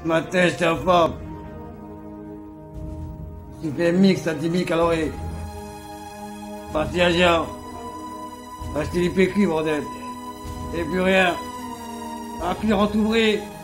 Ce matin, j'étais en forme. J'ai fait un mix à 10 000 calories. Parti à Jean. Acheter les PQ, bordel. Et plus rien. Un client tout ouvrier.